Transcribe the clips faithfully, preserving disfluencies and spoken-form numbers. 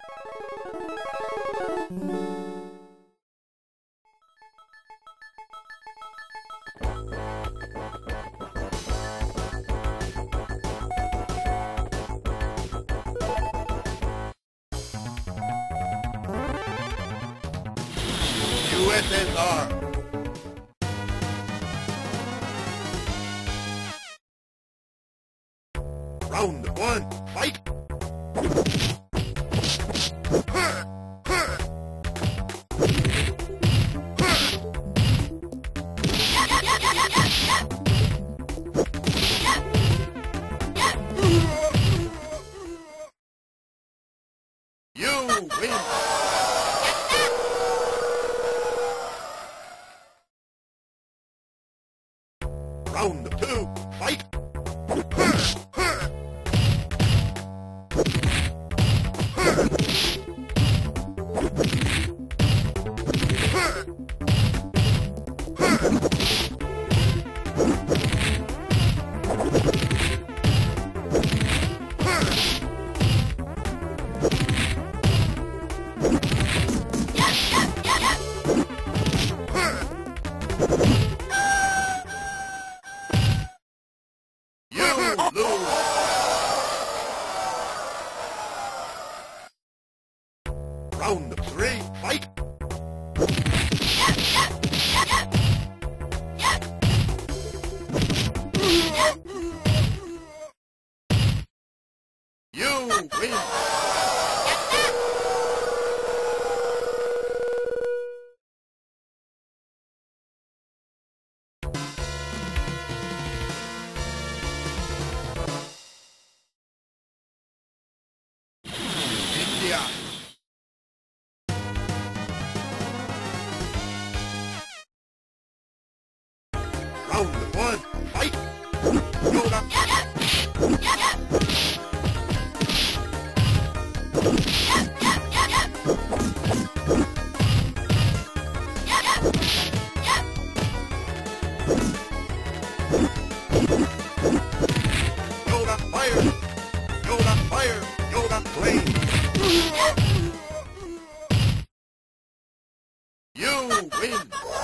U S S R. Round one, fight! You win! Round two, fight! Round three, fight! You win! India! Round one, fight! Yoda! Yoda fire! Yoda fire! Yoda flame! You win!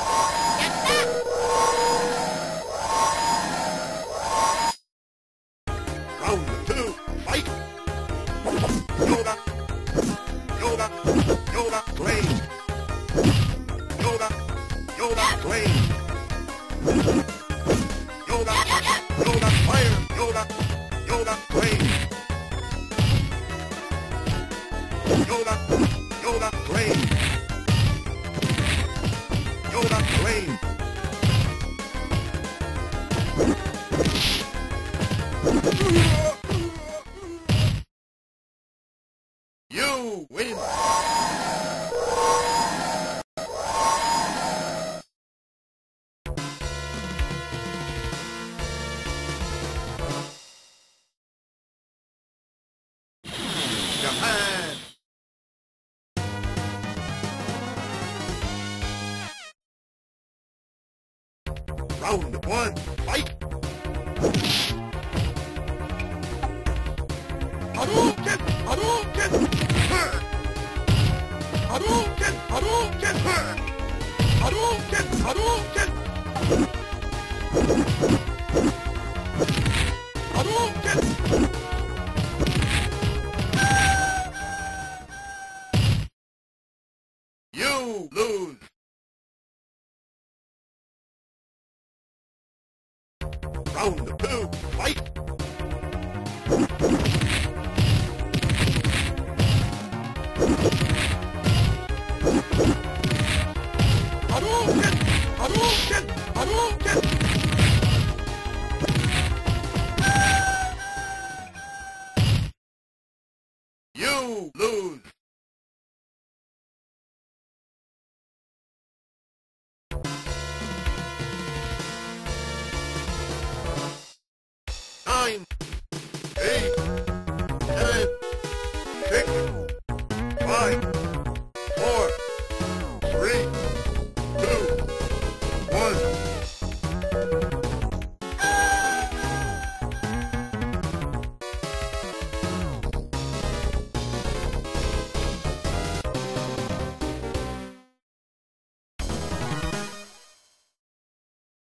Round two, fight! Yoda! Yoda! Yoda flame! Yoda! Yoda flame! Yoda! Yoda fire! Yoda! Yoda flame! Yoda! Yoda flame! Yoda flame! You win! Japan! Round one, fight! Hadouken! Hadouken! Hadouken! Hadouken! Hadouken! Hadouken! Hadouken! You lose! Round two, fight! Hadouken! Hadouken! Hadouken! You lose!